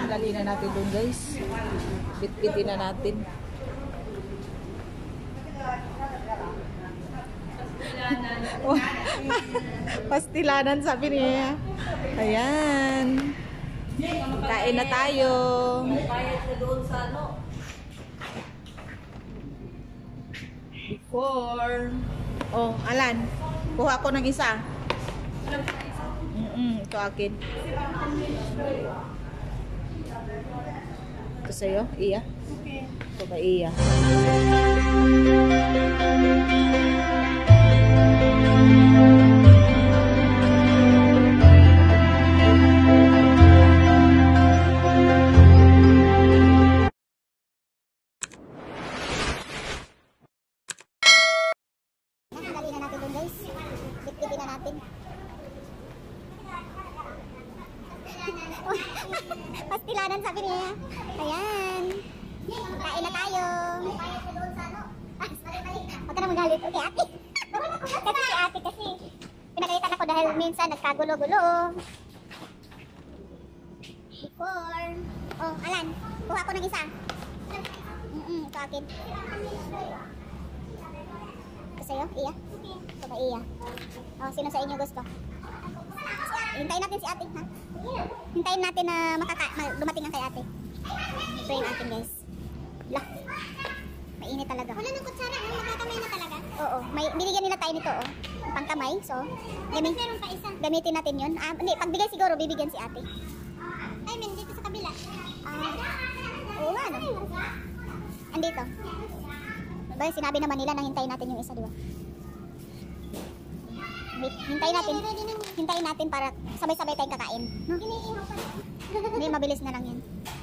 Dali na natin doon guys. Bit-bitin na natin. Pastilanan sabi niya. Ayan. Kain na tayo. Before. Oh, Alan. Kuha ko ng isa. Ito akin. Ito sa'yo, Iya. Okay. Ito ba Iya? Dali na natin doon guys. Bit-bitin na natin. Pastilanan sabi niya. Ayan. Kain na tayo. Huwag ka na magalit. Okay, ate. Kasi si ate kasi pinagalitan ako dahil minsan nagkagulo-gulo. Before. Oh, Alan. Kuha ko ng isa. Ito akin. Ito sa'yo, Iya? Ito ba Iya? Oh, sino sa inyo gusto? Hintayin natin si ate, ha? Hintayin natin na dumating ang kay ate. Ito yung atin, guys. Lah. Mainit talaga. Wala ng kutsara, magkakamay na talaga. Oo, binigyan nila tayo nito, oh. Pangkamay, so. Meron pa isa. Gamitin natin yun. Hindi, pagbigay siguro, bibigyan si ate. Ay, dito sa kabila. Oo nga, no? Andito. Diba, sinabi naman nila na hintayin natin yung isa, diba? Hintayin natin para sabay-sabay tayong kakain. No? Hindi, mabilis na lang yan.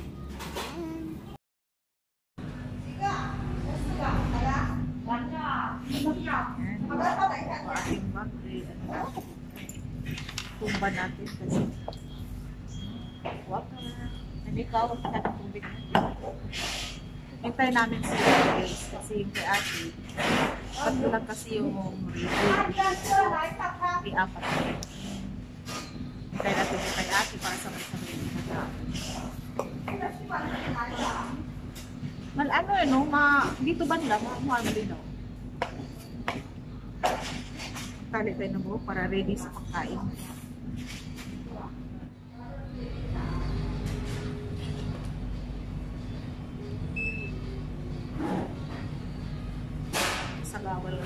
Tumba natin kasi water. Nanikaw ka ng tubig. Hintay namin si guys kasi yung kay ate. Patlo lang kasi yung review. Apat. Hintay natin yung kay ate para sabay-sabay yung ano yun, no? Dito banda, malinaw. Tali tayo na mo para ready sa pagkain. Sa gawal.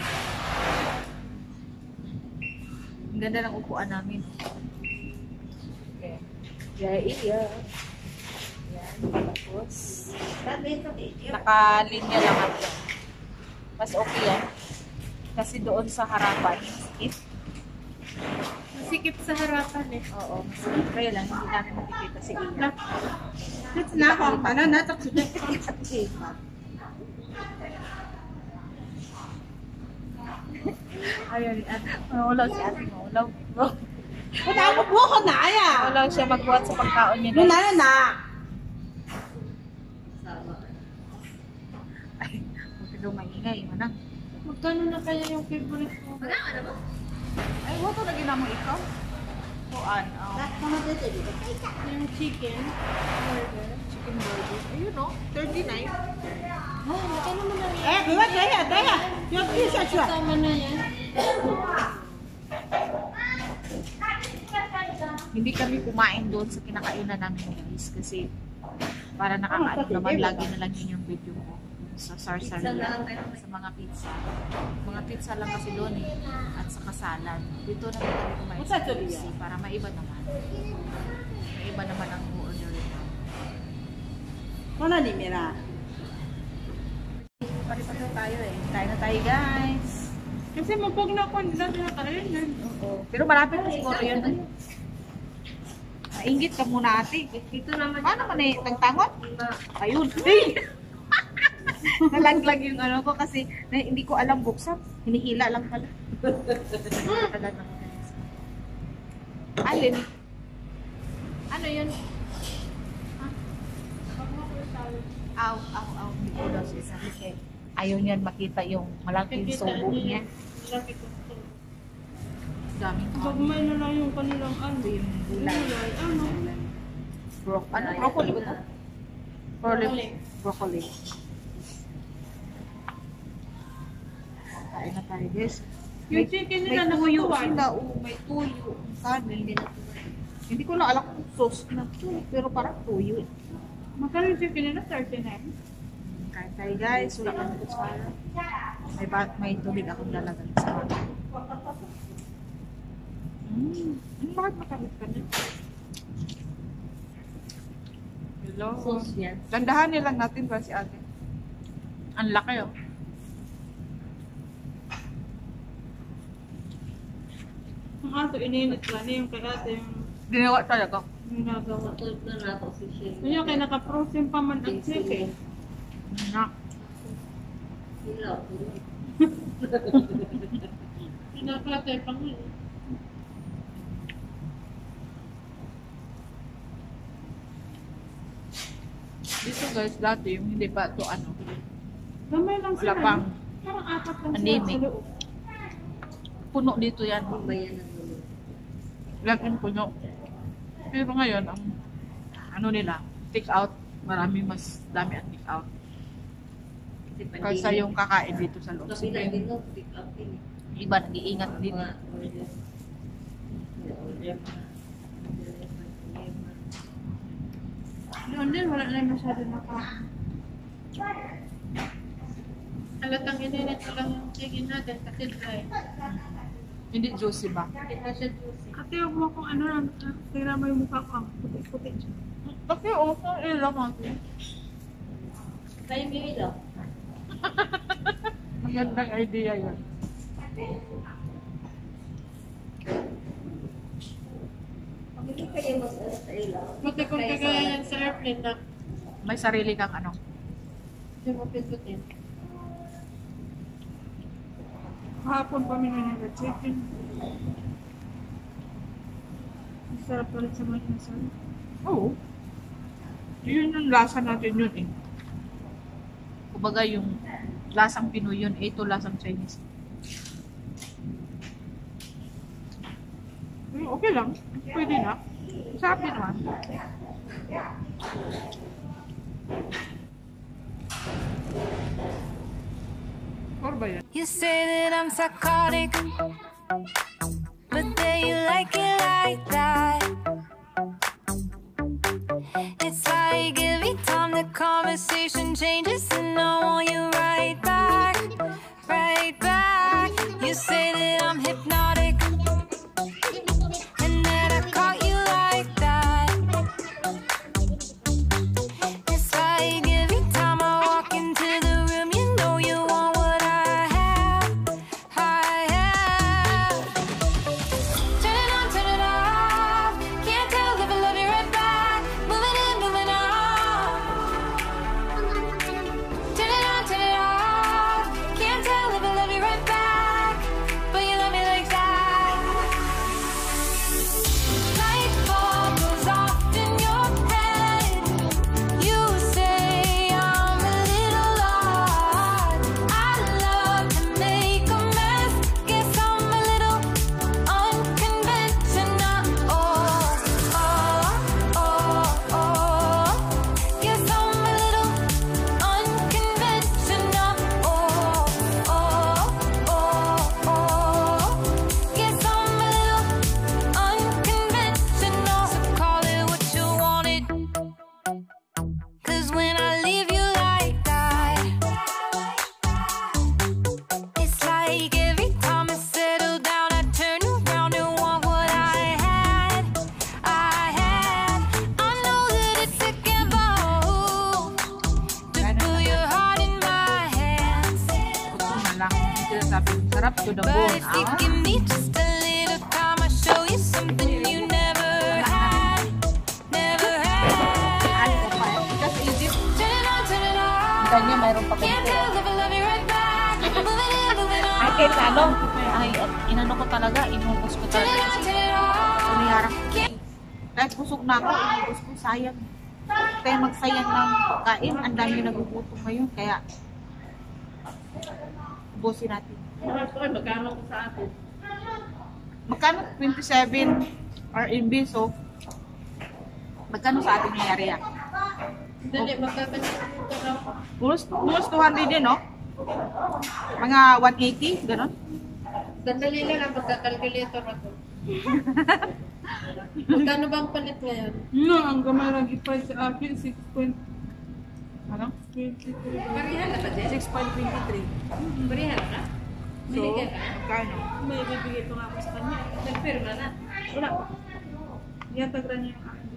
Ang ganda ng upuan namin. Okay. Iya. Yan. Tapos, nakalinya lang ako. Mas okay yan. Kasi doon sa harapan, Masikip sa harapan eh. oo, masikip. Kaya lang, hindi namin makikita si Iya. It's na ako. Ano na? Ayun, wala si ate mo. Wala ako buko na ya. Wala siya magbuhat sa pagkaon niya. Wala na. Ay, huwag daw maingay. Manang. Magkano na kaya yung favorite ko? Ay, huwag ko lagi na mo ikaw. Kuan. Yung chicken burger. Chicken burger. Ayun no, 39. Oh, magkano mo na yan? Eh, buat daya. Yung isa siya. Kasama na yan. Hindi kami kumain doon sa kinakainan namin guys kasi para nakakaano naman lagi na lang yun yung video ko sa Sarsaria, sa mga pizza. Mga pizza lang kasi doon eh at sa kasalan. Dito na kami kumain sa KFC para maiba naman. Maiba naman ang order nito. Mana ni Mira? Paripat na tayo eh. Kain na tayo guys. Kasi mapag na ako, hindi natin nakain. Oo. Pero malapit na siguro yun. Maingit ka muna ate. Ito naman. Paano man eh? Tagtangot? Ayun. Nalaglag yung ano ko kasi hindi ko alam buksan. Hinihila lang pala. Alin? Ano yun? Aw. Hindi ko daw siya sabi. Ayaw niyan makita yung malaking subo niya. Daming Gagmay na lang yung kanilang ano. yung gulay. Ano? Broccoli ba ito? Broccoli. Kain na tayo, guys. Yung chicken nila may tuyo nakatuwa. sila. May tuyo. Kanin. Hindi ko na alam kung sauce na ito. Pero parang tuyo. Magkano yung chicken nila? 39? Kain tayo, guys. Wala kang kutsara. May tubig akong lalagay sa mga. Bakit makamit ka na? Hello. Sauce yan. Gandahan lang natin ba si ate? Ang laki oh. Ang ato, ininit lang yung kay ate yung Ginawa talaga. ginagawa. Matulog na nato si Shane. Yun yung kay naka-frozen pa man ang chicken. Na. Hilaw. Pinaklatay pa nga. Dito guys, dati yung hindi pa ito ano. Gamay lang Wala sila. pang Parang apat lang sila anemic. sa loob. Puno dito yan. Bayan ng dulo. Laking puno. Pero ngayon, ang ano nila, take out. Marami mas dami ang take out. Kasi Kaysa yung kakain dito sa loob. Kasi Sila din yung no, pick up din. iba nag-iingat din. Mga order. Order pa. Doon din, wala na masyado naka... Halatang ininit ko lang yung chicken natin kasi dry. Hindi juicy ba? Hindi na siya juicy. Ate, huwag mo kung ano lang, tira mo yung mukha ko, ang puti-puti siya. Kasi okay, ilang natin. Tayo may ilaw. Magandang idea yun. Hindi kayo mag-alas sa ilaw. Puti kung kagaya yan sa airplane na May sarili kang ano. hindi mo pindutin. Kahapon pa minunod chicken. Ang sarap ulit sa mga inasal. Oo. Yun yung lasa natin yun eh. Kumbaga yung lasang Pinoy yun, ito lasang Chinese. Okay lang. Pwede na. Sarap din naman. Or ba yan? You say that I'm psychotic, but then you like it like that. It's like every time the conversation changes, and I want you right back, right back. You say that I'm hypnotic, and that I caught you like that. It's like every time I walk into the room, you know you want what I have, I have. Turn it on, turn it off. Can't tell if I love you right back. Moving in, moving on. Turn it on, turn it off. Can't tell if I love you right back, but you love me like that. Light bulb goes off in your head. You say I'm a little odd. I love to make a mess. Guess I'm a little unconventional. Oh, oh, oh, oh. Guess I'm a little unconventional. Oh, oh, oh, oh. Guess I'm a little unconventional. So call it what you wanted. 'Cause when I leave you like that, it's like every time I settle down, I turn around and want what I had, I had. I know that it's a gamble to put your heart in my hands, Ito na lang. Ito yung sabi. Sarap to the but bone. if you give me just a little time, I'll show you something you never had, never had. Kasi Egypt, Turn it on, turn it off. kanya mayroon pa Can't ganito. tell if I love you right back. Moving in, moving on. Ay, kahit ano, ay, inano ko talaga, inubos ko Turn talaga. it on, turn it off. Umiharap ko. Kahit busog na ako, inubos ko, sayang. Kaya magsayang ng kain, ang dami nagugutom ngayon, kaya ubusin natin. Magkano ko sa atin? Magkano? 27 RMB, so Magkano sa ating nangyari yan? Dali, magkakalkulator ako. Almost 200 din, no? Mga 180, gano'n? Sandali lang ang magkakalkulator ako. Magkano bang palit ngayon? No, ang gamay lagi price sa akin, 6.23. Ano? Barihan na ba din? 6.23. Barihan na? So, Binigyan ka? magkano? May bibigay ko nga ako sa kanya. Nagpirma na. Wala. Yatagra niya yung akin.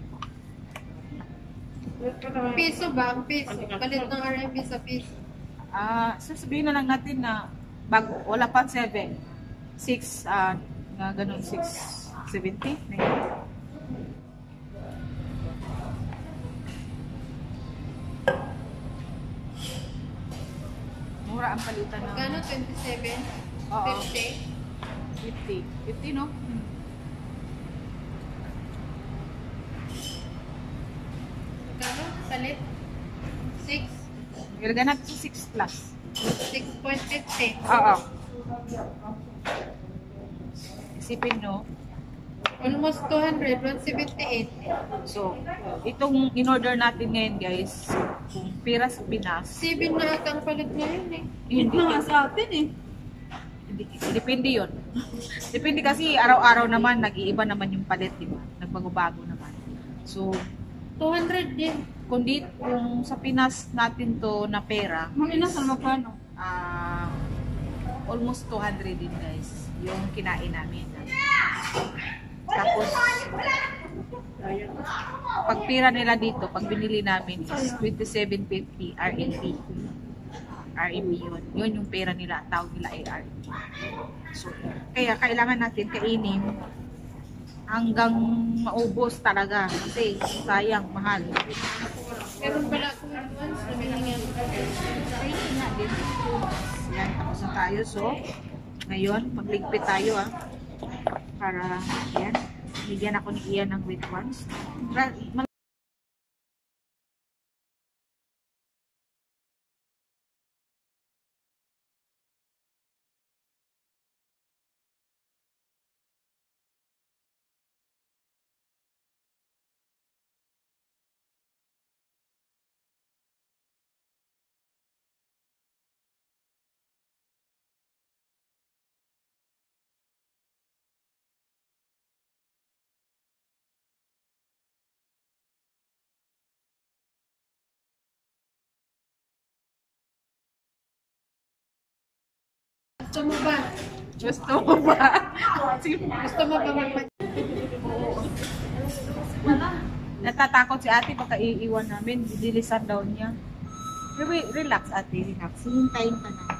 Piso ba? Ang piso. Palit ng RMB sa piso. Sasabihin na lang natin na bago, wala pa 7. 6, nga ganun, 6.70. Mura ang palitan ng Magkano? 27? Oo. 50? 50, no? Magkano? Palit? 6? Ilagay natin sa 6 plus. 6.50. Oo. Isipin, no? Almost 200. 178. So, itong in-order natin ngayon, guys, kung pira sa Pinas, 7 na ata ang palit ngayon eh. Hindi na nga sa atin eh. depende yun. Depende kasi araw-araw naman, nag-iiba naman yung palit, di ba? Nagbago-bago naman. So, 200 din. kung sa Pinas natin to na pera, Mga inasal magkano? almost 200 din, guys, yung kinain namin. Tapos, pag pira nila dito, pag binili namin is 27.50 RMB. RMB yun. Yun yung pera nila. Ang tawag nila ay RMB. So, kaya kailangan natin kainin hanggang maubos talaga. Kasi sayang, mahal. Meron pala akong advance na binigyan ko. Yan, tapos na tayo. So, ngayon, magligpit tayo para, yan, bigyan ako ni Ian ng wait ones. Gusto mo ba? Gusto mo ba? Gusto mo ba magpag... Natatakot si ate pagka iiwan namin. Didilisan daw niya. Relax ate, relax. Hintayin ka na.